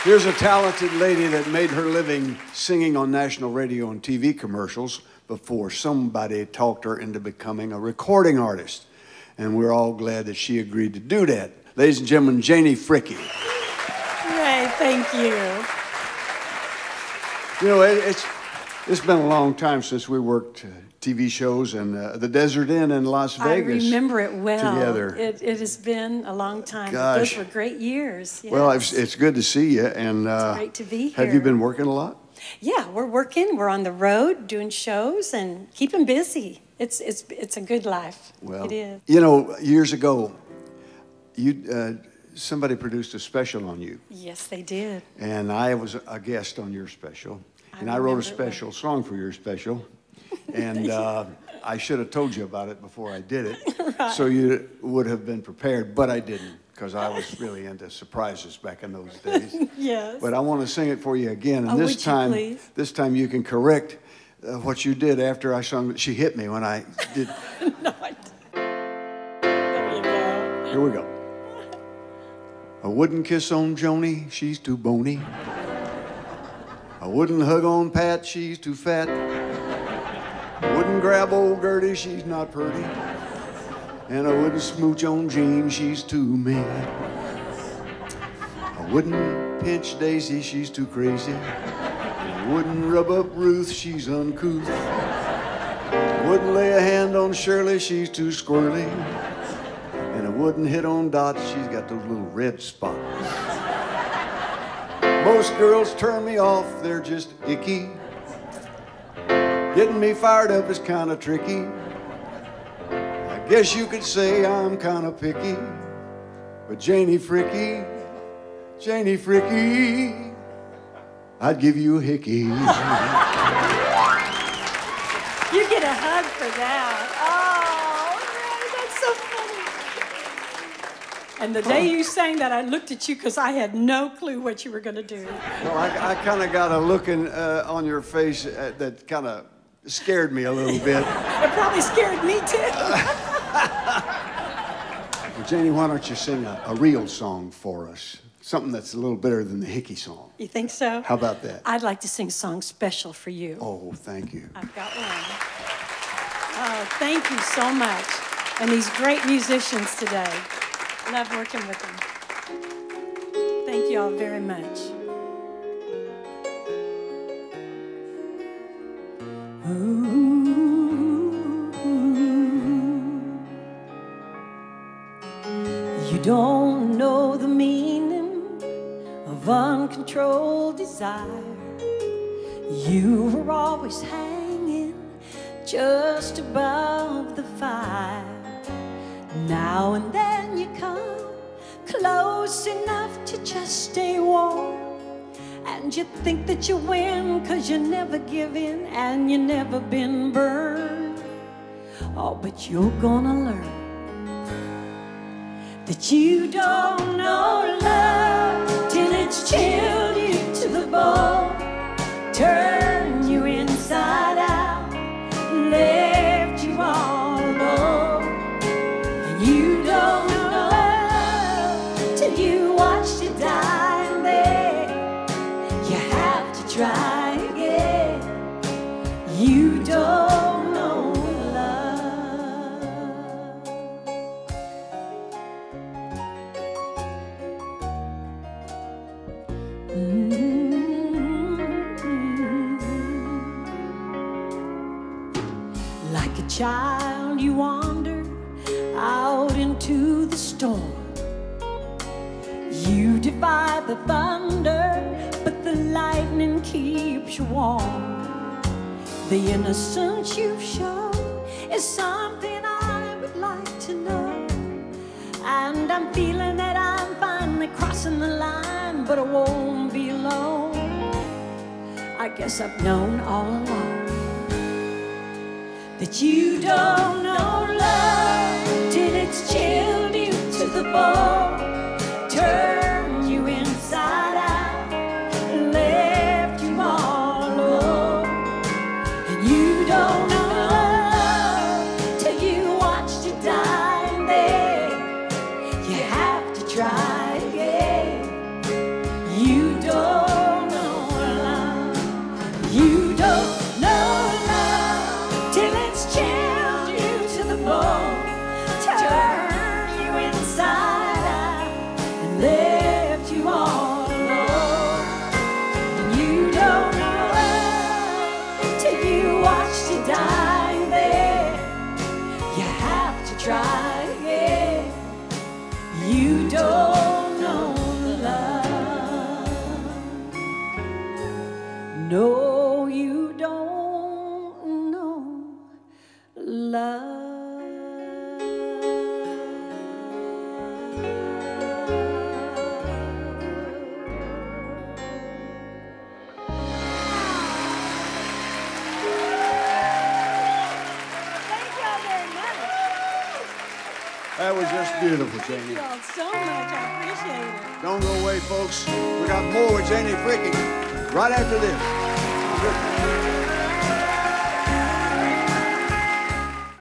Here's a talented lady that made her living singing on national radio and TV commercials before somebody talked her into becoming a recording artist. And we're all glad that she agreed to do that. Ladies and gentlemen, Janie Fricke. Ray, thank you. You know, it's been a long time since we worked TV shows and the Desert Inn in Las Vegas. I remember it well. Together. It has been a long time. Gosh. But those were great years. Yes. Well, it's good to see you. And it's great to be here. Have you been working a lot? Yeah, we're working. We're on the road doing shows and keeping busy. It's a good life. Well, it is. You know, years ago, somebody produced a special on you. Yes, they did. And I was a guest on your special. And I wrote a special song for your special. And I should have told you about it before I did it. Right. So you would have been prepared, but I didn't, because I was really into surprises back in those days. Yes. But I want to sing it for you again. And this time you can correct what you did after I sung. She hit me when I did. No, I didn't. There you go. Here we go. I wouldn't kiss on Joni, she's too bony. I wouldn't hug on Pat, she's too fat. I wouldn't grab old Gertie, she's not pretty. And I wouldn't smooch on Jean, she's too mean. I wouldn't pinch Daisy, she's too crazy. I wouldn't rub up Ruth, she's uncouth. I wouldn't lay a hand on Shirley, she's too squirrely. And I wouldn't hit on Dot, she's got those little red spots. Most girls turn me off, they're just icky. Getting me fired up is kind of tricky. I guess you could say I'm kind of picky. But Janie Fricke, I'd give you a hickey. You get a hug for that. Oh, Ray, that's so funny. And the day you sang that, I looked at you because I had no clue what you were going to do. Well, I kind of got a look on your face that kind of scared me a little bit. It probably scared me too. Well, Janie, why don't you sing a real song for us? Something that's a little better than the Hickey song. You think so? How about that? I'd like to sing a song special for you. Oh, thank you. I've got one. Oh, thank you so much. And these great musicians today. Love working with them. Thank you all very much. You don't know the meaning of uncontrolled desire. You were always hanging just above the fire. Now and then you come close enough to just stay warm. And you think that you win 'cause you never give in and you never been burned. Oh, but you're gonna learn that you don't know love till it's chilled you to the bone, turned you inside out, left you all alone. And you don't know love till you watched it die, and then you have to try again. You don't know love. Like a child you wander out into the storm. You defy the thunder, but the lightning keeps you warm. The innocence you've shown is something I would like to know. And I'm feeling that I'm finally crossing the line, but I won't be alone. I guess I've known all along that you don't know love till it's chilled you to the bone, turned you inside out, left you all alone. And you don't know love till you watched it die, and then you have to try again. You don't No, you don't know love. That was just beautiful, Janie. Thank you all so much. I appreciate it. Don't go away, folks. We got more with Janie Fricke right after this.